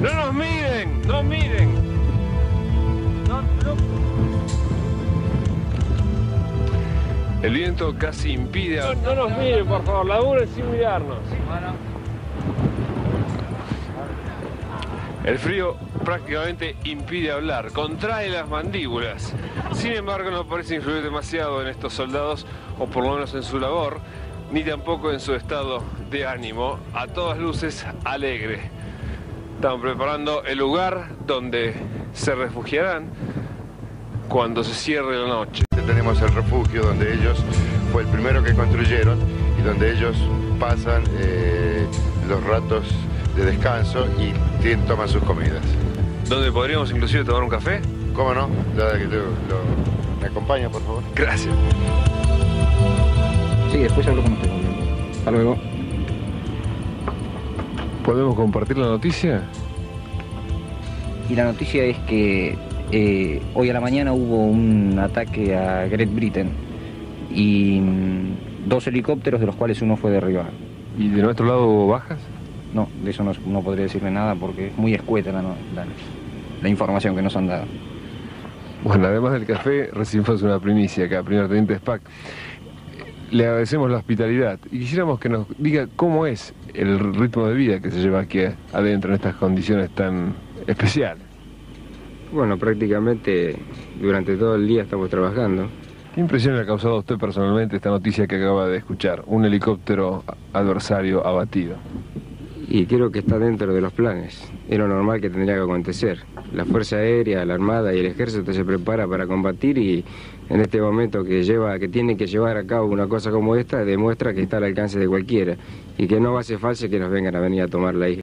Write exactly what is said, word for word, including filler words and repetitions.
¡No nos miren! ¡No miren! No, no. El viento casi impide... A... No, no nos miren, por favor, laburen sin mirarnos. El frío prácticamente impide hablar, contrae las mandíbulas. Sin embargo, no parece influir demasiado en estos soldados, o por lo menos en su labor, ni tampoco en su estado de ánimo, a todas luces alegre. Están preparando el lugar donde se refugiarán cuando se cierre la noche. Tenemos el refugio donde ellos, fue el primero que construyeron y donde ellos pasan eh, los ratos de descanso y tienen, toman sus comidas. ¿Donde podríamos inclusive tomar un café? ¿Cómo no? La que te, lo, ¿Me acompaña, por favor? Gracias. Sí, después hablo con usted. Hasta luego. ¿Podemos compartir la noticia? Y la noticia es que eh, hoy a la mañana hubo un ataque a Great Britain y mm, dos helicópteros, de los cuales uno fue derribado. ¿Y de nuestro lado hubo bajas? No, de eso no, no podría decirle nada porque es muy escueta la, la, la información que nos han dado. Bueno, además del café, recibimos una primicia acá, primer teniente Spack. Le agradecemos la hospitalidad y quisiéramos que nos diga cómo es el ritmo de vida que se lleva aquí adentro en estas condiciones tan especiales. Bueno, prácticamente durante todo el día estamos trabajando. ¿Qué impresión le ha causado a usted personalmente esta noticia que acaba de escuchar? Un helicóptero adversario abatido. Y creo que está dentro de los planes. Es lo normal que tendría que acontecer. La Fuerza Aérea, la Armada y el Ejército se prepara para combatir y en este momento que lleva, que tiene que llevar a cabo una cosa como esta, demuestra que está al alcance de cualquiera y que no va a hacer falta que nos vengan a venir a tomar la isla.